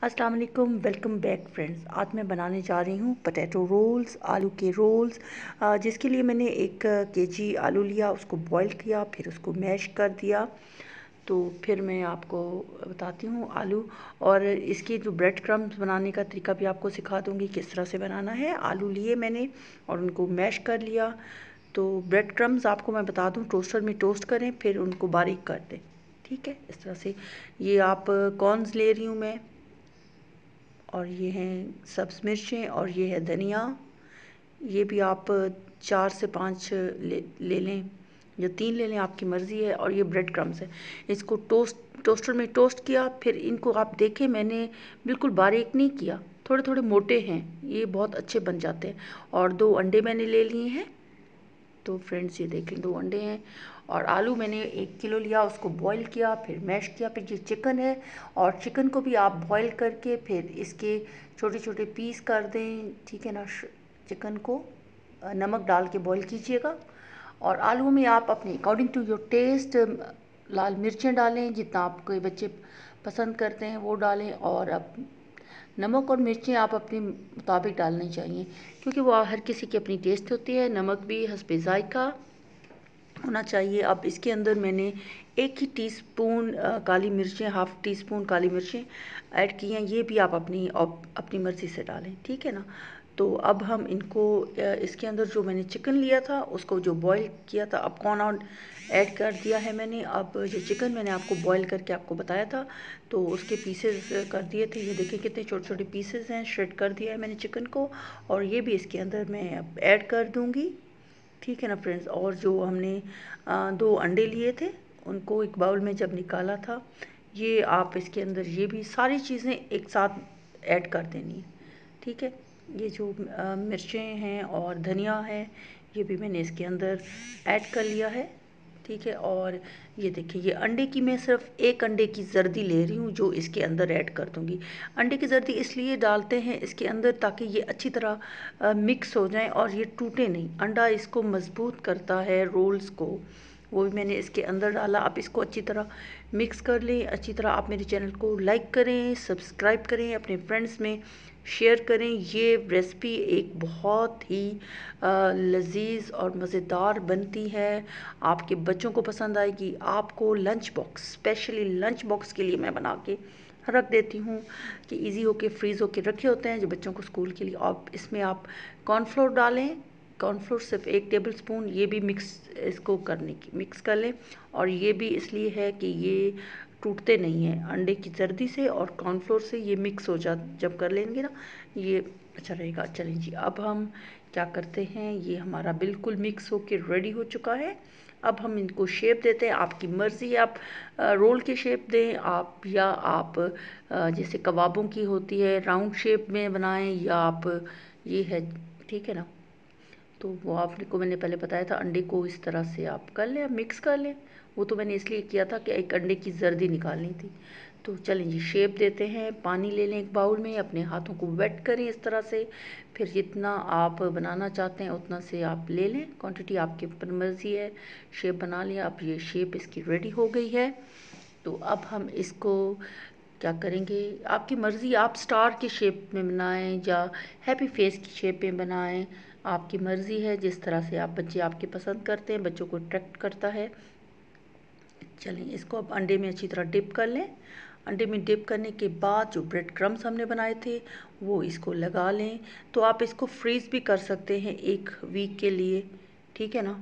अस्सलाम वालेकुम, welcome back friends. आज मैं बनाने जा रही हूँ पोटैटो रोल्स, आलू के रोल्स। जिसके लिए मैंने 1 kg आलू लिया, उसको बॉईल किया, फिर उसको मैश कर दिया। तो फिर मैं आपको बताती हूँ आलू और इसके जो ब्रेड क्रम्स बनाने का तरीका भी आपको सिखा दूँगी किस तरह से बनाना है। आलू लिए मैंने और उनको मैश कर लिया। तो ब्रेड क्रम्स आपको मैं बता दूँ, टोस्टर में टोस्ट करें, फिर उनको बारीक कर दें। ठीक है, इस तरह से। ये आप कॉर्नस ले रही हूँ मैं, और ये हैं सब्ज़ मिर्चें, और ये है धनिया। ये भी आप 4 से 5 ले लें या 3 ले लें, आपकी मर्ज़ी है। और ये ब्रेड क्रम्स है, इसको टोस्टर में टोस्ट किया। फिर इनको आप देखें, मैंने बिल्कुल बारीक नहीं किया, थोड़े थोड़े मोटे हैं, ये बहुत अच्छे बन जाते हैं। और 2 अंडे मैंने ले लिए हैं। तो फ्रेंड्स ये देखें, 2 अंडे हैं। और आलू मैंने 1 किलो लिया, उसको बॉईल किया, फिर मैश किया। फिर ये चिकन है, और चिकन को भी आप बॉईल करके फिर इसके छोटे छोटे पीस कर दें। ठीक है ना। चिकन को नमक डाल के बॉईल कीजिएगा। और आलू में आप अपने अकॉर्डिंग टू योर टेस्ट लाल मिर्चें डालें, जितना आपके बच्चे पसंद करते हैं वो डालें। और अब नमक और मिर्चें आप अपने मुताबिक डालनी चाहिए, क्योंकि वो हर किसी की अपनी टेस्ट होती है। नमक भी हस्बे जायका होना चाहिए। अब इसके अंदर मैंने 1 ही टीस्पून काली मिर्चें, हाफ़ टी स्पून काली मिर्चें ऐड की हैं। ये भी आप अपनी मर्ज़ी से डालें, ठीक है ना। तो अब हम इनको इसके अंदर जो मैंने चिकन लिया था, उसको जो बॉईल किया था, अब कॉर्न और ऐड कर दिया है मैंने। अब जो चिकन मैंने आपको बॉईल करके आपको बताया था, तो उसके पीसेस कर दिए थे। ये देखिए कितने छोटे छोटे पीसेस हैं, श्रेड कर दिया है मैंने चिकन को। और ये भी इसके अंदर मैं अब ऐड कर दूँगी, ठीक है ना फ्रेंड्स। और जो हमने 2 अंडे लिए थे, उनको एक बाउल में जब निकाला था, ये आप इसके अंदर ये भी सारी चीज़ें एक साथ ऐड कर देनी है, ठीक है। ये जो मिर्चें हैं और धनिया है, ये भी मैंने इसके अंदर ऐड कर लिया है, ठीक है। और ये देखिए, ये अंडे की मैं सिर्फ 1 अंडे की जर्दी ले रही हूँ, जो इसके अंदर ऐड कर दूँगी। अंडे की जर्दी इसलिए डालते हैं इसके अंदर ताकि ये अच्छी तरह मिक्स हो जाए और ये टूटे नहीं। अंडा इसको मज़बूत करता है, रोल्स को। वो भी मैंने इसके अंदर डाला। आप इसको अच्छी तरह मिक्स कर लें। अच्छी तरह आप मेरे चैनल को लाइक करें, सब्सक्राइब करें, अपने फ्रेंड्स में शेयर करें। ये रेसिपी एक बहुत ही लजीज और मज़ेदार बनती है, आपके बच्चों को पसंद आएगी। आपको lunch box, specially lunch box के लिए मैं बना के रख देती हूँ, कि इजी होके फ्रीज़ होके रखे होते हैं जो बच्चों को स्कूल के लिए। और इसमें आप कॉर्नफ्लोर डालें, कॉर्नफ्लोर सिर्फ 1 टेबल स्पून, ये भी इसको मिक्स कर लें। और ये भी इसलिए है कि ये टूटते नहीं हैं अंडे की जर्दी से और कॉर्नफ्लोर से। ये मिक्स हो जा जब कर लेंगे ना, ये अच्छा रहेगा। चलें जी, अब हम क्या करते हैं, ये हमारा बिल्कुल मिक्स होके रेडी हो चुका है। अब हम इनको शेप देते हैं। आपकी मर्ज़ी है, आप रोल की शेप दें, आप या आप जैसे कबाबों की होती है राउंड शेप में बनाएं, या आप ये है, ठीक है ना। तो वो आपको मैंने पहले बताया था, अंडे को इस तरह से आप कर लें, मिक्स कर लें। वो तो मैंने इसलिए किया था कि एक अंडे की जर्दी निकालनी थी। तो चलें जी, शेप देते हैं। पानी ले लें एक बाउल में, अपने हाथों को वेट करें इस तरह से। फिर जितना आप बनाना चाहते हैं उतना से आप ले लें, क्वांटिटी आपकी ऊपर मर्ज़ी है। शेप बना लिया। अब ये शेप इसकी रेडी हो गई है। तो अब हम इसको क्या करेंगे, आपकी मर्ज़ी, आप स्टार की शेप में बनाएं या हैप्पी फेस की शेप में बनाएं, आपकी मर्ज़ी है। जिस तरह से आप बच्चे आपके पसंद करते हैं, बच्चों को अट्रैक्ट करता है। चलें, इसको अब अंडे में अच्छी तरह डिप कर लें। अंडे में डिप करने के बाद जो ब्रेड क्रम्स हमने बनाए थे, वो इसको लगा लें। तो आप इसको फ्रीज़ भी कर सकते हैं 1 वीक के लिए, ठीक है ना।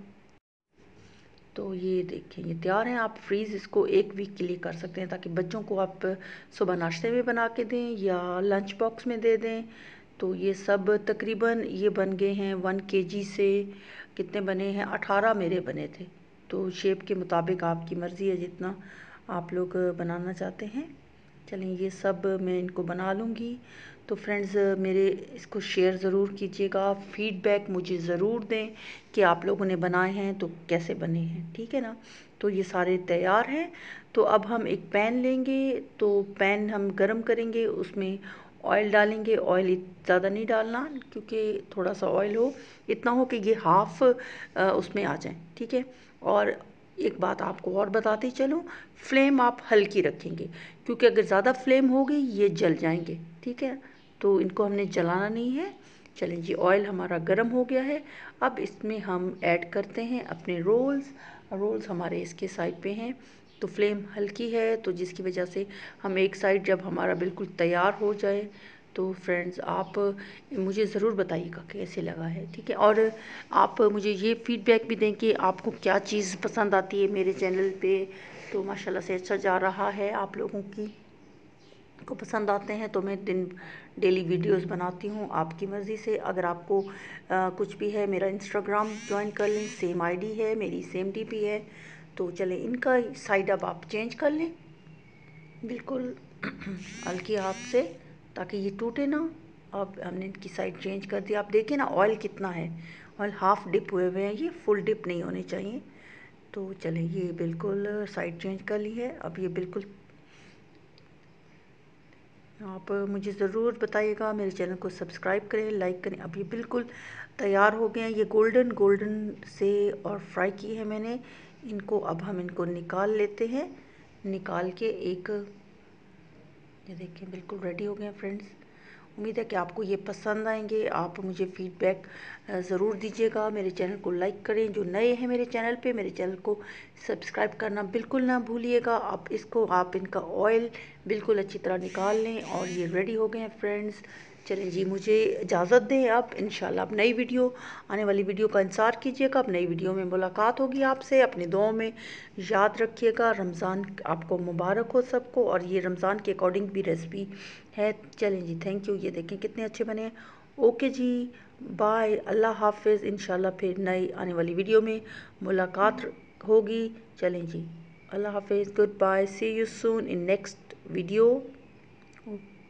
तो ये देखिए, ये तैयार हैं। आप फ्रीज़ इसको 1 वीक के लिए कर सकते हैं, ताकि बच्चों को आप सुबह नाश्ते में बना के दें या लंच बॉक्स में दे दें। तो ये सब तकरीबन ये बन गए हैं 1 kg से। कितने बने हैं, 18 मेरे बने थे। तो शेप के मुताबिक आपकी मर्ज़ी है जितना आप लोग बनाना चाहते हैं। चलें, ये सब मैं इनको बना लूँगी। तो फ्रेंड्स, मेरे इसको शेयर ज़रूर कीजिएगा, फ़ीडबैक मुझे ज़रूर दें कि आप लोगों ने बनाए हैं तो कैसे बने हैं, ठीक है ना। तो ये सारे तैयार हैं। तो अब हम एक पैन लेंगे, तो पैन हम गरम करेंगे, उसमें ऑयल डालेंगे। ऑयल ज़्यादा नहीं डालना, क्योंकि थोड़ा सा ऑयल हो, इतना हो कि ये हाफ़ उसमें आ जाए, ठीक है। और एक बात आपको और बताते चलो, फ्लेम आप हल्की रखेंगे, क्योंकि अगर ज़्यादा फ्लेम हो गई ये जल जाएंगे, ठीक है। तो इनको हमने जलाना नहीं है। चलें जी, ऑयल हमारा गर्म हो गया है। अब इसमें हम ऐड करते हैं अपने रोल्स। रोल्स हमारे इसके साइड पे हैं, तो फ्लेम हल्की है, तो जिसकी वजह से हम एक साइड जब हमारा बिल्कुल तैयार हो जाए तो फ्रेंड्स आप मुझे ज़रूर बताइएगा कैसे लगा है, ठीक है। और आप मुझे ये फीडबैक भी दें कि आपको क्या चीज़ पसंद आती है मेरे चैनल पे। तो माशाल्लाह से अच्छा जा रहा है, आप लोगों की को पसंद आते हैं तो मैं डेली वीडियोस बनाती हूँ आपकी मर्ज़ी से। अगर आपको कुछ भी है, मेरा इंस्टाग्राम ज्वाइन कर लें, सेम आईडी है मेरी, सेम डीपी है। तो चलें, इनका साइड अब आप चेंज कर लें बिल्कुल हल्के हाथ से, ताकि ये टूटे ना। अब हमने इनकी साइड चेंज कर दिया। आप देखिए ना ऑयल कितना है, ऑयल हाफ डिप हुए हुए हैं, ये फुल डिप नहीं होने चाहिए। तो चलें, ये बिल्कुल साइड चेंज कर ली है। अब ये बिल्कुल, आप मुझे ज़रूर बताइएगा, मेरे चैनल को सब्सक्राइब करें, लाइक करें। अब ये बिल्कुल तैयार हो गए हैं, ये गोल्डन गोल्डन से और फ्राई की है मैंने इनको। अब हम इनको निकाल लेते हैं। निकाल के एक, ये देखिए बिल्कुल रेडी हो गए हैं फ्रेंड्स। उम्मीद है कि आपको ये पसंद आएंगे। आप मुझे फीडबैक ज़रूर दीजिएगा। मेरे चैनल को लाइक करें, जो नए हैं मेरे चैनल पे, मेरे चैनल को सब्सक्राइब करना बिल्कुल ना भूलिएगा। आप इनका ऑयल बिल्कुल अच्छी तरह निकाल लें। और ये रेडी हो गए हैं फ्रेंड्स। चलें जी, मुझे इजाज़त दें। अब इंशाल्लाह अब नई वीडियो, आने वाली वीडियो का इंतज़ार कीजिएगा। अब नई वीडियो में मुलाकात होगी आपसे। अपनी दुआओं में याद रखिएगा। रमज़ान आपको मुबारक हो सबको, और ये रमज़ान के अकॉर्डिंग भी रेसिपी है। चलें जी, थैंक यू। ये देखें कितने अच्छे बने हैं। ओके जी, बाय, अल्लाह हाफिज़। इंशाल्लाह फिर नई आने वाली वीडियो में मुलाकात होगी। चलें जी, अल्लाह हाफिज़, goodbye, see you soon in next video.